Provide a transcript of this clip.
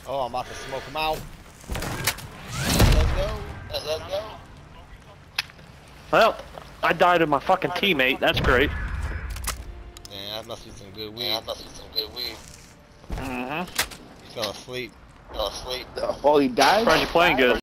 Oh, I'm about to smoke him out. Let's go. Let's go. Well, I died to my fucking teammate. That's great. Yeah, that must be some good weed. Mm-hmm. Fell asleep. Oh, he died? Surprised you're playing good.